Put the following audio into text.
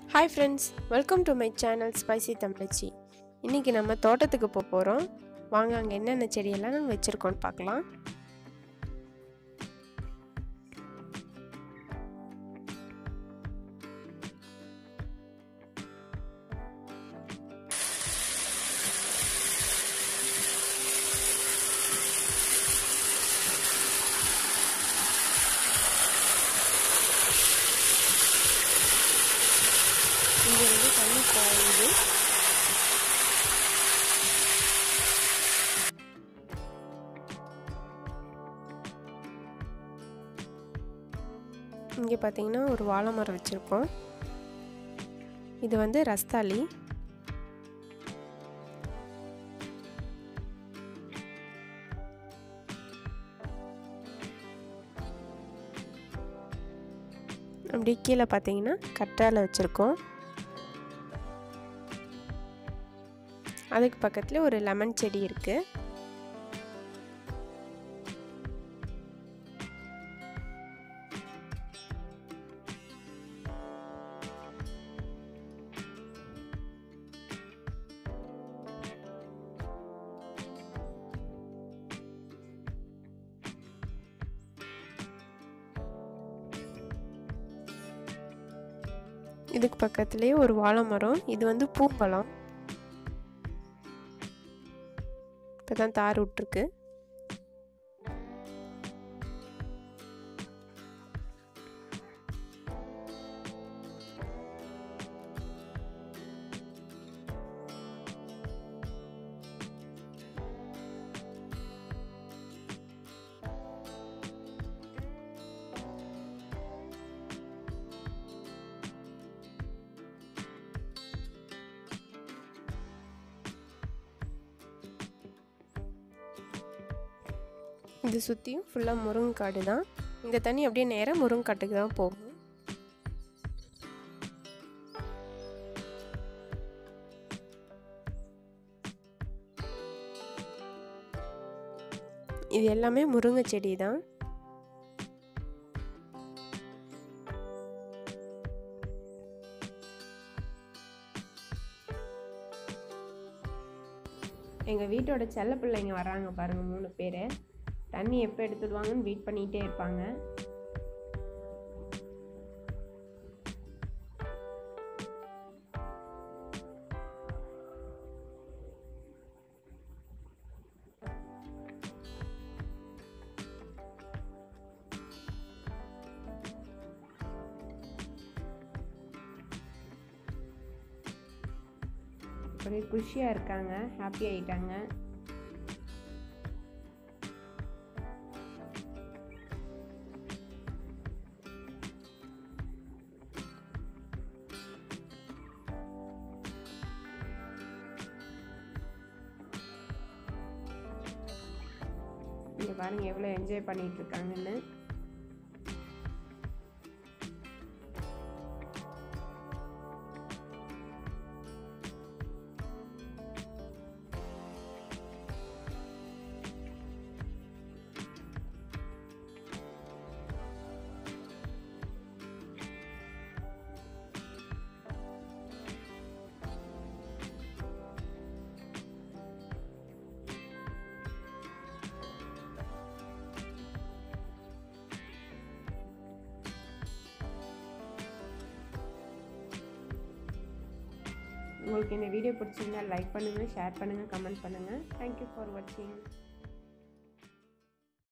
Hi friends, welcome to my channel Spicy Tamilachi. இன்னைக்கு நம்ம தோட்டத்துக்கு போறோம். வாங்க அங்க என்னென்ன செடி எல்லாம் நாங்க வெச்சிருக்கோம்னு பார்க்கலாம். இங்க வந்து தண்ணி பாயுது. இங்க பாத்தீங்கன்னா ஒரு வாழை மரம் வச்சிருக்கோம். இது வந்து ரஸ்தாளி. அப்படி கீழே பாத்தீங்கன்னா கற்றாழை வச்சிருக்கோம். அதுக்கு பக்கத்துல ஒரு லெமன் செடி இருக்கு. இதுக்கு பக்கத்துலயே ஒரு வாழை மரம். இது வந்து பூப்பழம். இப்பதான் தார் விட்டுருக்கு. இது சுற்றியும் ஃபுல்லாக முருங்கைக்காடு தான். இந்த தண்ணி அப்படியே நேராக முருங்கைக்காட்டுக்கு தான் போகும். இது எல்லாமே முருங்கை செடி தான். எங்கள் வீட்டோட செல்ல பிள்ளைங்க வராங்க பாருங்க, 3 பேர். தண்ணி எப்போ எடுத்துடுவாங்கன்னு வெயிட் பண்ணிகிட்டே இருப்பாங்க. ஒரே குஷியாக இருக்காங்க, ஹாப்பி ஆயிட்டாங்க. இங்க பாருங்க எவ்வளோ என்ஜாய் பண்ணிட்டு இருக்காங்கன்னு. உங்களுக்கு இந்த வீடியோ பிடிச்சிருந்தா லைக் பண்ணுங்கள், ஷேர் பண்ணுங்கள், கமெண்ட் பண்ணுங்கள். தேங்க்யூ ஃபார் வாட்சிங்.